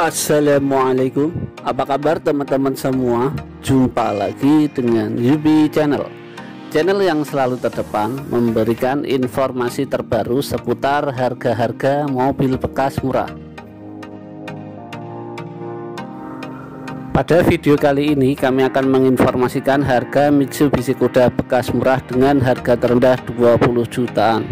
Assalamualaikum, apa kabar teman-teman semua? Jumpa lagi dengan Yubi Channel, channel yang selalu terdepan memberikan informasi terbaru seputar harga-harga mobil bekas murah. Pada video kali ini kami akan menginformasikan harga Mitsubishi Kuda bekas murah dengan harga terendah 20 jutaan.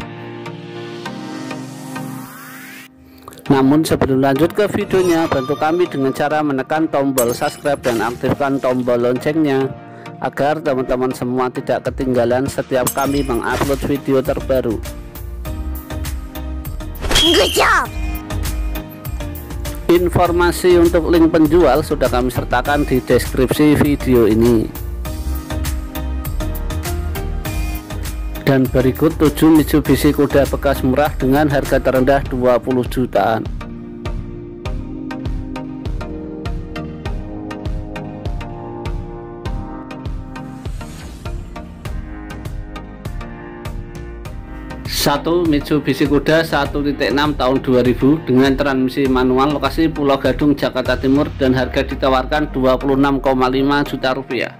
Namun sebelum lanjut ke videonya, bantu kami dengan cara menekan tombol subscribe dan aktifkan tombol loncengnya agar teman-teman semua tidak ketinggalan setiap kami mengupload video terbaru. Good job. Informasi untuk link penjual sudah kami sertakan di deskripsi video ini. Dan berikut 7 Mitsubishi Kuda bekas murah dengan harga terendah 20 jutaan. Satu Mitsubishi Kuda 1.6 tahun 2000 dengan transmisi manual, lokasi Pulau Gadung, Jakarta Timur, dan harga ditawarkan 26,5 juta rupiah.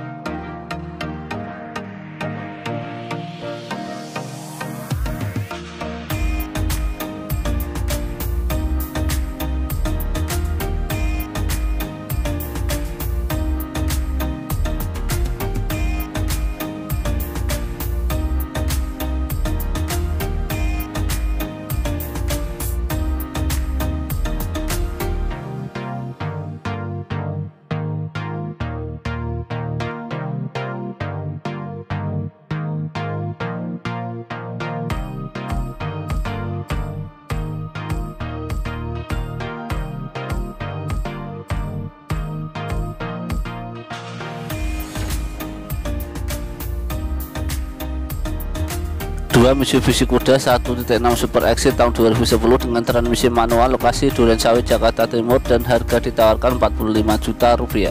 Dua Mitsubishi Kuda 1.6 Super Exit tahun 2010 dengan transmisi manual, lokasi Durensawit, Jakarta Timur, dan harga ditawarkan 45 juta rupiah.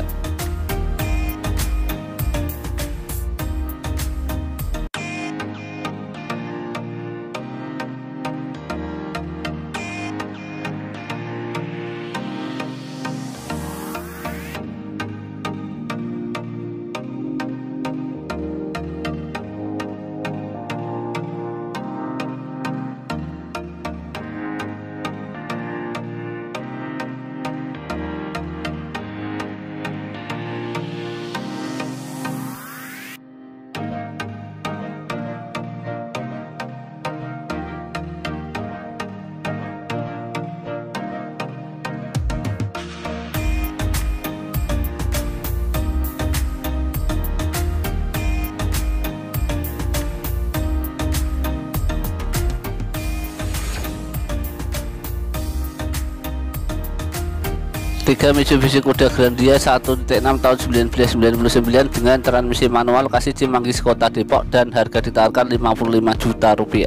Tiga Mitsubishi Kuda Grandia 1.6 tahun 1999 dengan transmisi manual, lokasi Cimanggis, Kota Depok, dan harga ditawarkan 55 juta rupiah.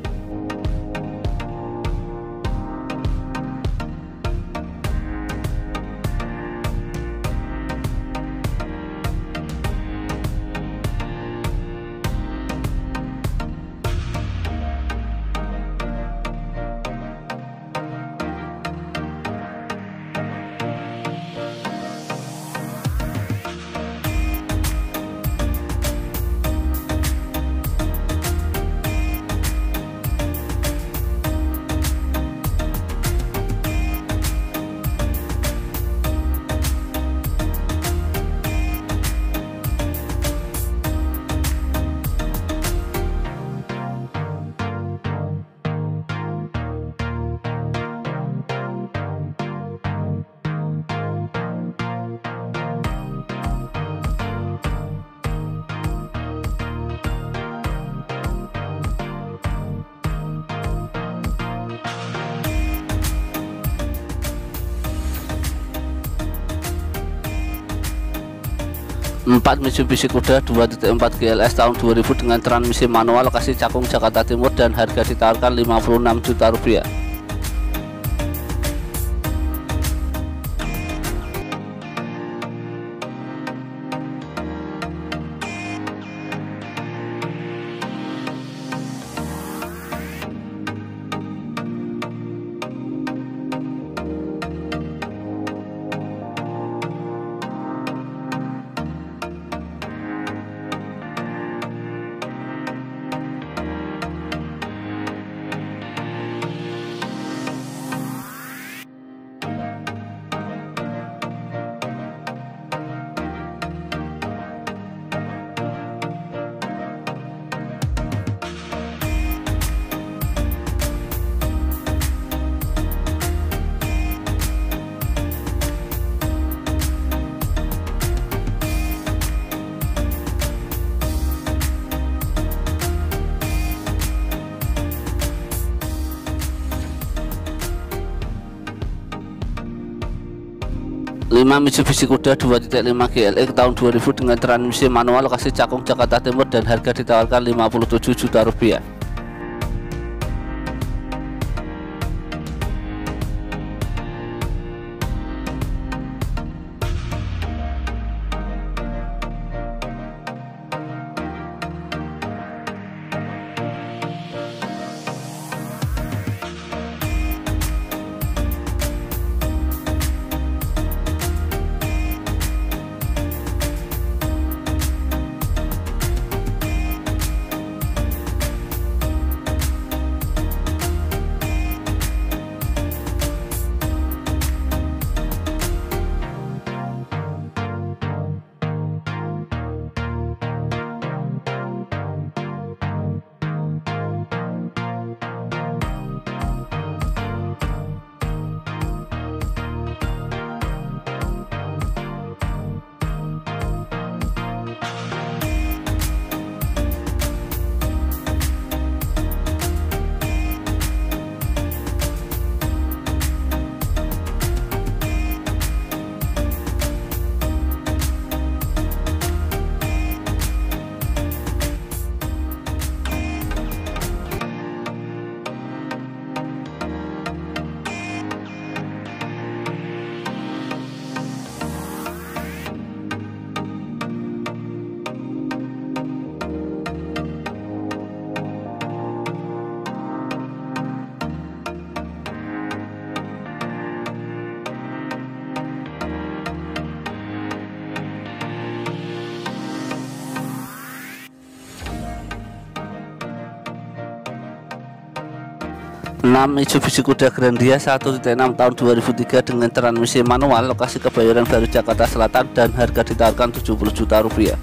Empat Mitsubishi Kuda 2.4 GLS tahun 2000 dengan transmisi manual, lokasi Cakung, Jakarta Timur, dan harga ditawarkan 56 juta rupiah. 5 Mitsubishi Kuda 2.5 GLX tahun 2000 dengan transmisi manual, lokasi Cakung, Jakarta Timur, dan harga ditawarkan 57 juta rupiah. 6 Mitsubishi Kuda Grandia 1.6 tahun 2003 dengan transmisi manual, lokasi Kebayoran Baru, Jakarta Selatan, dan harga ditawarkan 70 juta rupiah.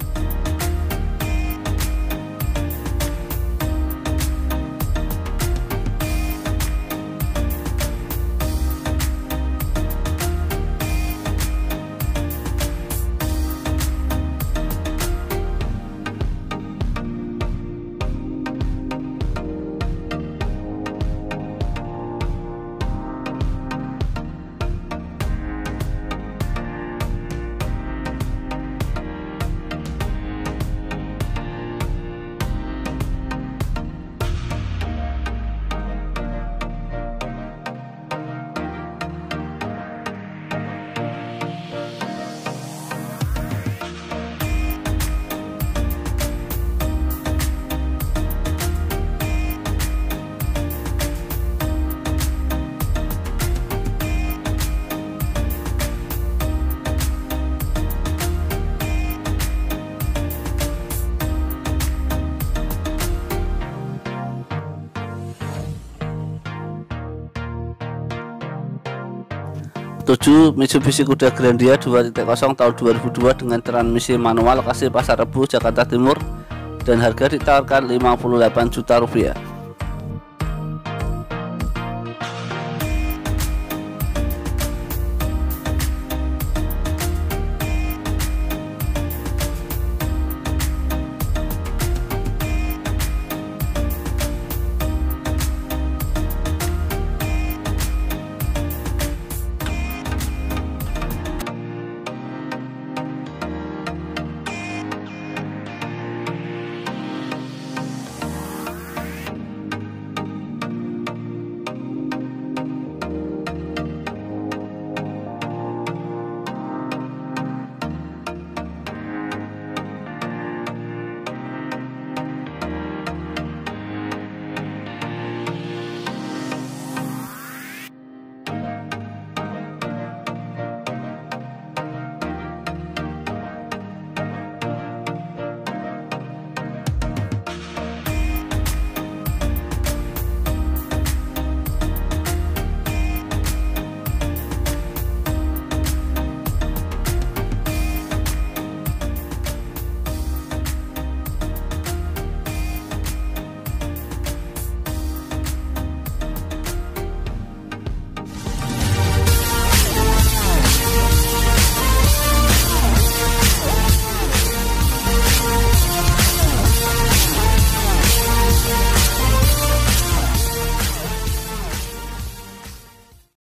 Tujuh Mitsubishi Kuda Grandia 2.0 tahun 2002 dengan transmisi manual, lokasi Pasar Rebo, Jakarta Timur, dan harga ditawarkan 58 juta rupiah.